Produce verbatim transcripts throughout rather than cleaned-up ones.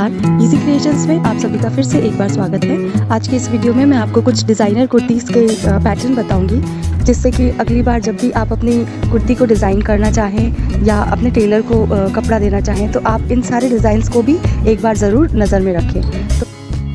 नमस्कार, easy creations में आप सभी का फिर से एक बार स्वागत है। आज की इस वीडियो में मैं आपको कुछ डिज़ाइनर कुर्तीज़ के पैटर्न बताऊंगी, जिससे कि अगली बार जब भी आप अपनी कुर्ती को डिज़ाइन करना चाहें या अपने टेलर को कपड़ा देना चाहें तो आप इन सारे डिज़ाइंस को भी एक बार ज़रूर नज़र में रखें। तो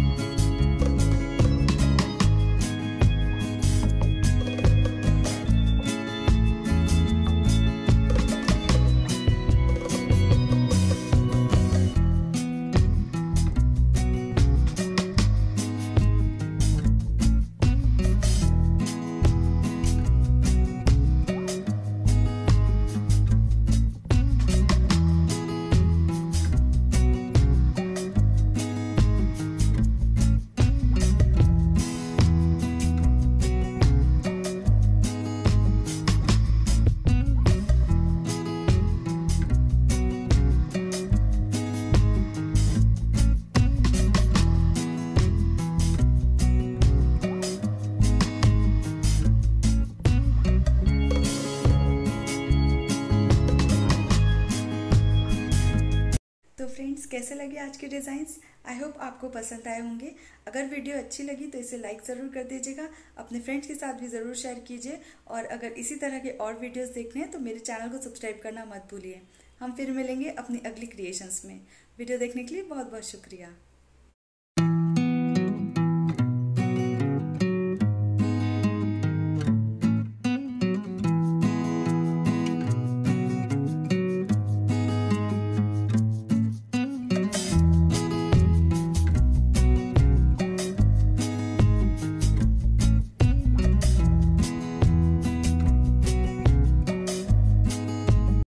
तो फ्रेंड्स, कैसे लगे आज के डिज़ाइंस? आई होप आपको पसंद आए होंगे। अगर वीडियो अच्छी लगी तो इसे लाइक ज़रूर कर दीजिएगा, अपने फ्रेंड्स के साथ भी ज़रूर शेयर कीजिए और अगर इसी तरह के और वीडियोस देखने हैं तो मेरे चैनल को सब्सक्राइब करना मत भूलिए। हम फिर मिलेंगे अपनी अगली क्रिएशंस में। वीडियो देखने के लिए बहुत बहुत शुक्रिया।